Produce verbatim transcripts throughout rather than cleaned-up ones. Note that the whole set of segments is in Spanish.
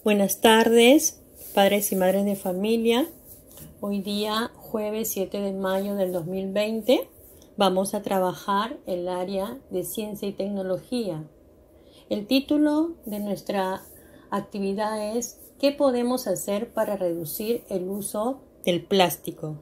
Buenas tardes, padres y madres de familia. Hoy día, jueves siete de mayo del dos mil veinte, vamos a trabajar el área de ciencia y tecnología. El título de nuestra actividad es ¿qué podemos hacer para reducir el uso del plástico?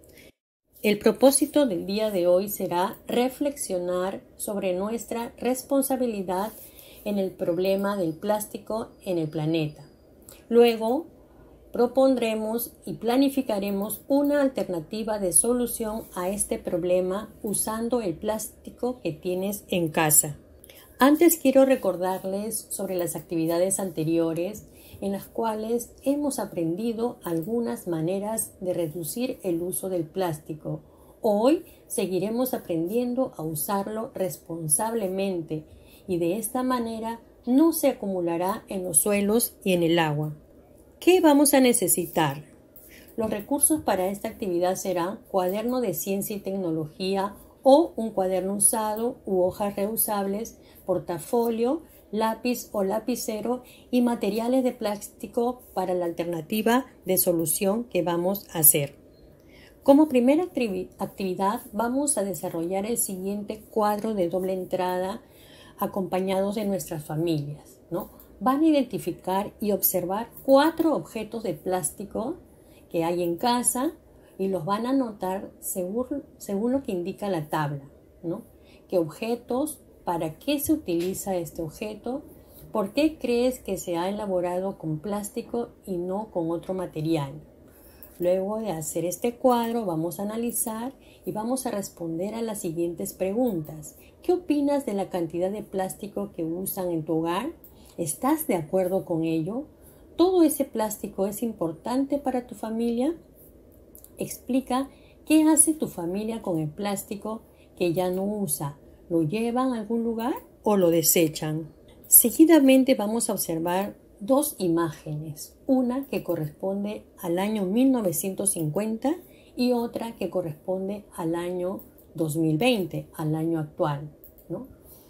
El propósito del día de hoy será reflexionar sobre nuestra responsabilidad en el problema del plástico en el planeta. Luego, propondremos y planificaremos una alternativa de solución a este problema usando el plástico que tienes en casa. Antes quiero recordarles sobre las actividades anteriores en las cuales hemos aprendido algunas maneras de reducir el uso del plástico. Hoy seguiremos aprendiendo a usarlo responsablemente y de esta manera no se acumulará en los suelos y en el agua. ¿Qué vamos a necesitar? Los recursos para esta actividad serán cuaderno de ciencia y tecnología o un cuaderno usado u hojas reusables, portafolio, lápiz o lapicero y materiales de plástico para la alternativa de solución que vamos a hacer. Como primera actividad vamos a desarrollar el siguiente cuadro de doble entrada acompañados de nuestras familias, ¿no? Van a identificar y observar cuatro objetos de plástico que hay en casa y los van a anotar según, según lo que indica la tabla, ¿no? ¿Qué objetos? ¿Para qué se utiliza este objeto? ¿Por qué crees que se ha elaborado con plástico y no con otro material? Luego de hacer este cuadro vamos a analizar y vamos a responder a las siguientes preguntas. ¿Qué opinas de la cantidad de plástico que usan en tu hogar? ¿Estás de acuerdo con ello? ¿Todo ese plástico es importante para tu familia? Explica qué hace tu familia con el plástico que ya no usa. ¿Lo llevan a algún lugar o lo desechan? Seguidamente vamos a observar dos imágenes, una que corresponde al año mil novecientos cincuenta y otra que corresponde al año dos mil veinte, al año actual, ¿no?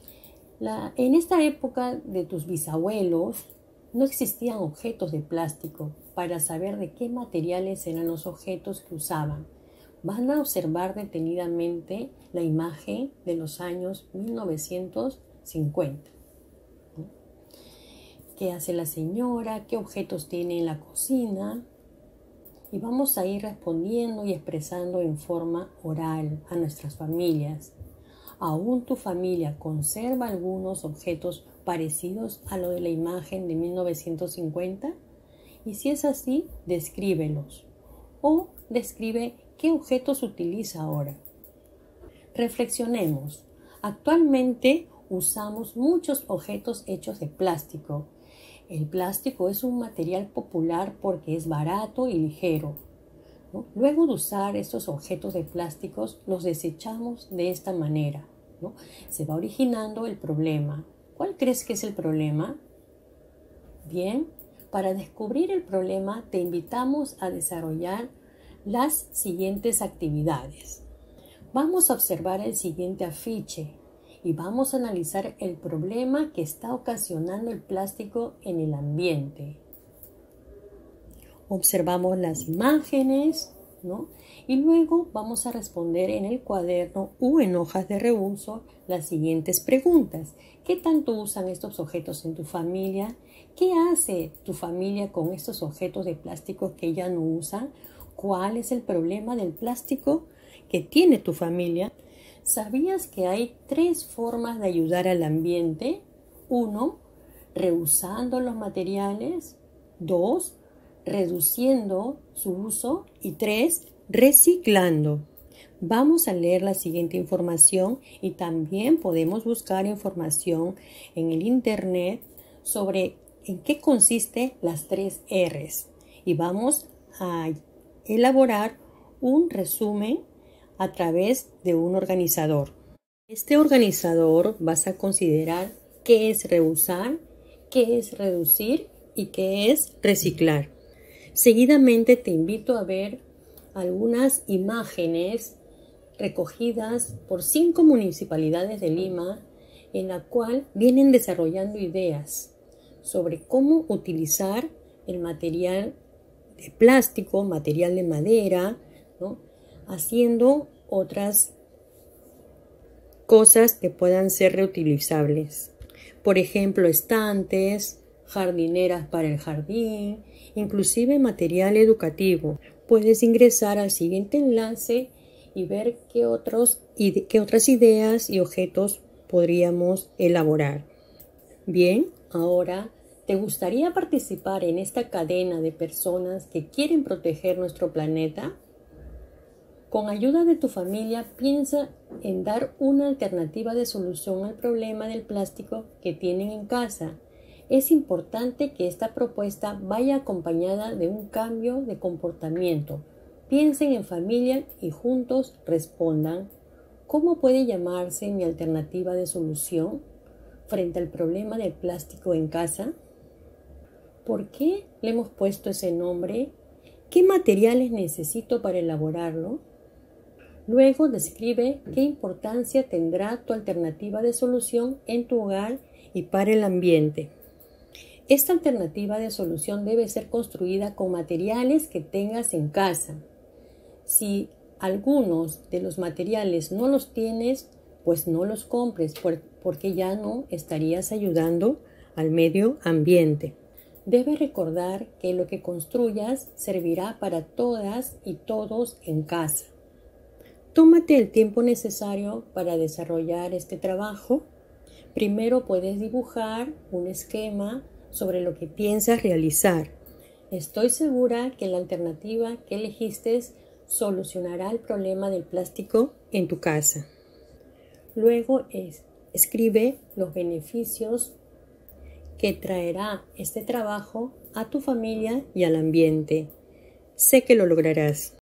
La, en esta época de tus bisabuelos no existían objetos de plástico para saber de qué materiales eran los objetos que usaban. Van a observar detenidamente la imagen de los años mil novecientos cincuenta. ¿Qué hace la señora? ¿Qué objetos tiene en la cocina? Y vamos a ir respondiendo y expresando en forma oral a nuestras familias. ¿Aún tu familia conserva algunos objetos parecidos a lo de la imagen de mil novecientos cincuenta? Y si es así, descríbelos. O describe qué objetos utiliza ahora. Reflexionemos. Actualmente usamos muchos objetos hechos de plástico. El plástico es un material popular porque es barato y ligero, ¿no? Luego de usar estos objetos de plásticos, los desechamos de esta manera, ¿no? Se va originando el problema. ¿Cuál crees que es el problema? Bien, para descubrir el problema te invitamos a desarrollar las siguientes actividades. Vamos a observar el siguiente afiche y vamos a analizar el problema que está ocasionando el plástico en el ambiente. Observamos las imágenes, ¿no? Y luego vamos a responder en el cuaderno o en hojas de reuso las siguientes preguntas. ¿Qué tanto usan estos objetos en tu familia? ¿Qué hace tu familia con estos objetos de plástico que ya no usan? ¿Cuál es el problema del plástico que tiene tu familia? ¿Sabías que hay tres formas de ayudar al ambiente? Uno, reusando los materiales. Dos, reduciendo su uso. Y tres, reciclando. Vamos a leer la siguiente información y también podemos buscar información en el internet sobre en qué consiste las tres R's. Y vamos a elaborar un resumen a través de un organizador. Este organizador vas a considerar qué es reusar, qué es reducir y qué es reciclar. Seguidamente te invito a ver algunas imágenes recogidas por cinco municipalidades de Lima en la cual vienen desarrollando ideas sobre cómo utilizar el material de plástico, material de madera, ¿no? Haciendo otras cosas que puedan ser reutilizables. Por ejemplo, estantes, jardineras para el jardín, inclusive material educativo. Puedes ingresar al siguiente enlace y ver qué, otros, qué otras ideas y objetos podríamos elaborar. Bien, ahora, ¿te gustaría participar en esta cadena de personas que quieren proteger nuestro planeta? Con ayuda de tu familia, piensa en dar una alternativa de solución al problema del plástico que tienen en casa. Es importante que esta propuesta vaya acompañada de un cambio de comportamiento. Piensen en familia y juntos respondan: ¿cómo puede llamarse mi alternativa de solución frente al problema del plástico en casa? ¿Por qué le hemos puesto ese nombre? ¿Qué materiales necesito para elaborarlo? Luego describe qué importancia tendrá tu alternativa de solución en tu hogar y para el ambiente. Esta alternativa de solución debe ser construida con materiales que tengas en casa. Si algunos de los materiales no los tienes, pues no los compres porque ya no estarías ayudando al medio ambiente. Debes recordar que lo que construyas servirá para todas y todos en casa. Tómate el tiempo necesario para desarrollar este trabajo. Primero puedes dibujar un esquema sobre lo que piensas realizar. Estoy segura que la alternativa que elegiste solucionará el problema del plástico en tu casa. Luego es, escribe los beneficios que traerá este trabajo a tu familia y al ambiente. Sé que lo lograrás.